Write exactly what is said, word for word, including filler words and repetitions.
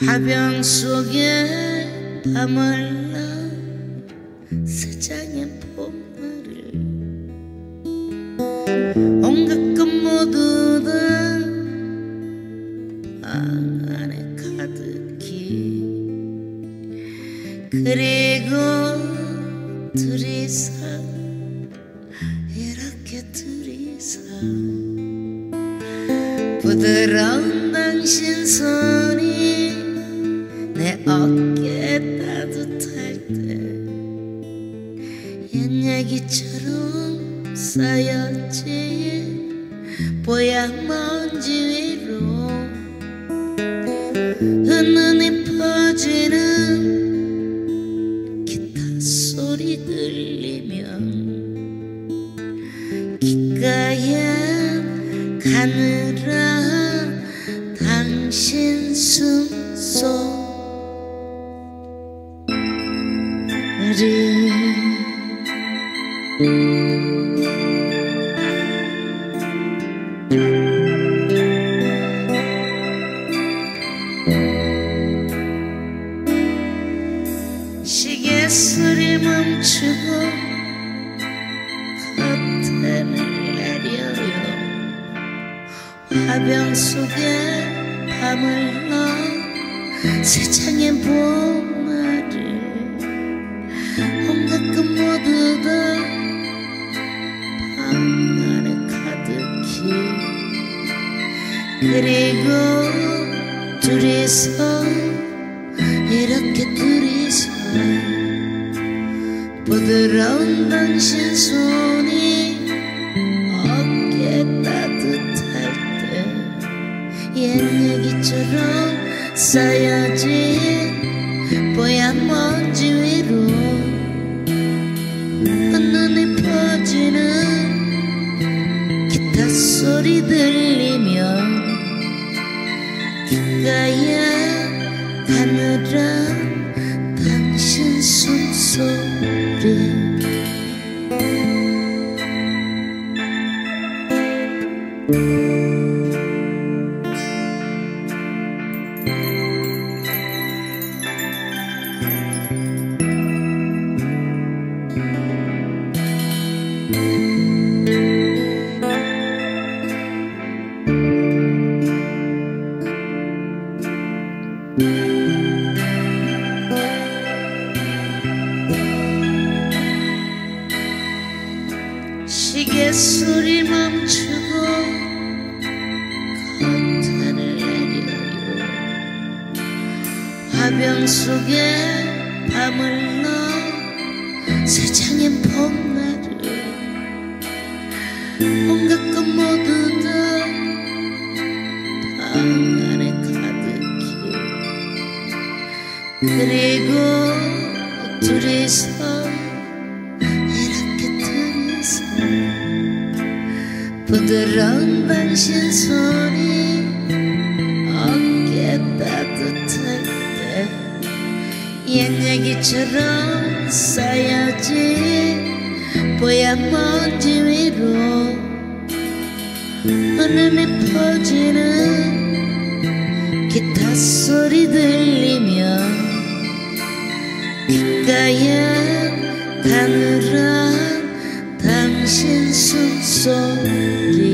화병 속에 밤을 나 세상의 봄날을 온갖 것 모두 다 방 안에 가득히 그리고 둘이서 이렇게 둘이서 부드러운 당신 손이 내 어깨에 따뜻할 때 옛 얘기처럼 쌓였지 뽀얀 먼지 위로 은은히 퍼지는 기타 소리 들리면 귓가에 가느라 당신 숨소리 시계 소리 멈추고 커튼을 내려요. 화병 속에 밤을 넣어 세상의 봄날을 온갖 것 모두 다 방 안에 가득히 그리고 둘이서 이렇게 둘이서 부드러운 당신 손이 어깨에 따뜻할 때 옛 얘기처럼 쌓여진 뽀얀 먼지 위로 은은히 퍼지는 기타 소리 들리면 귓가에 가느라 당신 숨소리 시계 소리 멈추고 커튼을 내려요. 화병 속에 밤을 넣어 세상의 봄날을 온갖 것 모두 다 방 안에 가득히 그리고 둘이서 부드러운 당신 손이 어깨에 따뜻할 때 옛 얘기처럼 쌓여진 뽀얀 먼지 위로 은은히 퍼지는 기타 소리 들리면 귓가에 가느라 당신 숨소리